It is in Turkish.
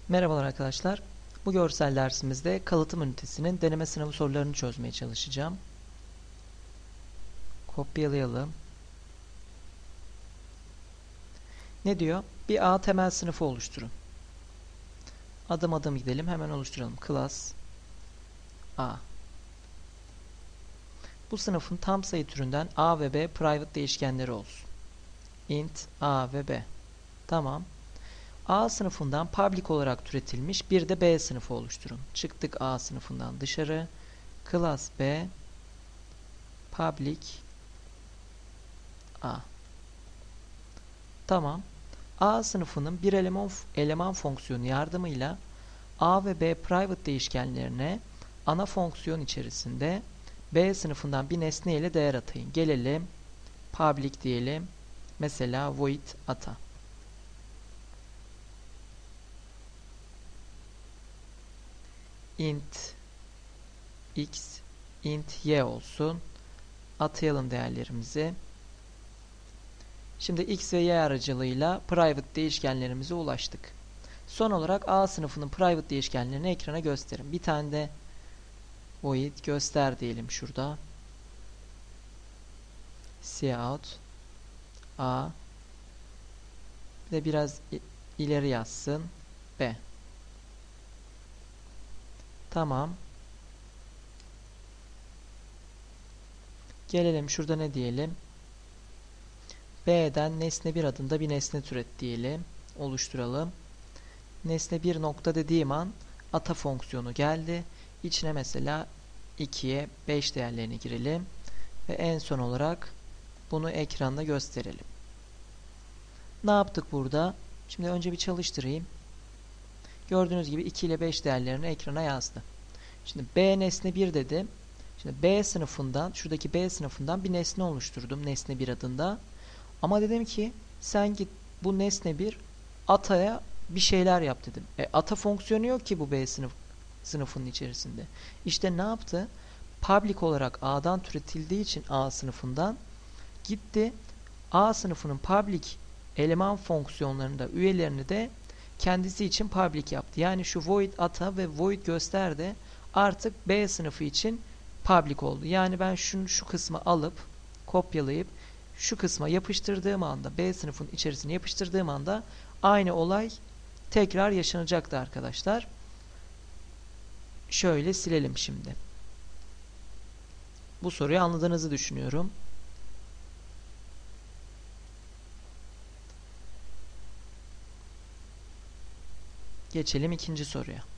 Merhabalar arkadaşlar. Bu görsel dersimizde kalıtım ünitesinin deneme sınavı sorularını çözmeye çalışacağım. Kopyalayalım. Ne diyor? Bir A temel sınıfı oluşturun. Adım adım gidelim. Hemen oluşturalım. Class A. Bu sınıfın tam sayı türünden A ve B private değişkenleri olsun. Int A ve B. Tamam. A sınıfından public olarak türetilmiş bir de B sınıfı oluşturun. Çıktık A sınıfından dışarı. Class B public A. Tamam. A sınıfının bir eleman fonksiyonu yardımıyla A ve B private değişkenlerine ana fonksiyon içerisinde B sınıfından bir nesne ile değer atayın. Gelelim public diyelim. Mesela void ata. Int x, int y olsun. Atayalım değerlerimizi. Şimdi x ve y aracılığıyla private değişkenlerimize ulaştık. Son olarak A sınıfının private değişkenlerini ekrana gösterin. Bir tane de void göster diyelim şurada. Cout A, bir de biraz ileri yazsın B. Tamam. Gelelim şurada ne diyelim? B'den nesne 1 adında bir nesne türet diyelim. Oluşturalım. Nesne 1 nokta dediğim an ata fonksiyonu geldi. İçine mesela 2'ye 5 değerlerini girelim. Ve en son olarak bunu ekranda gösterelim. Ne yaptık burada? Şimdi önce bir çalıştırayım. Gördüğünüz gibi 2 ile 5 değerlerini ekrana yazdı. Şimdi B nesne 1 dedim. Şimdi B sınıfından, şuradaki B sınıfından bir nesne oluşturdum. Nesne 1 adında. Ama dedim ki sen git bu nesne 1 ataya bir şeyler yap dedim. Ata fonksiyonu yok ki bu B sınıfının içerisinde. İşte ne yaptı? Public olarak A'dan türetildiği için A sınıfından gitti. A sınıfının public eleman fonksiyonlarını da üyelerini de kendisi için public yaptı. Yani şu void ata ve void göster de artık B sınıfı için public oldu. Yani ben şu kısmı alıp kopyalayıp şu kısma yapıştırdığım anda, B sınıfının içerisine yapıştırdığım anda aynı olay tekrar yaşanacaktı arkadaşlar. Şöyle silelim şimdi. Bu soruyu anladığınızı düşünüyorum. Geçelim ikinci soruya.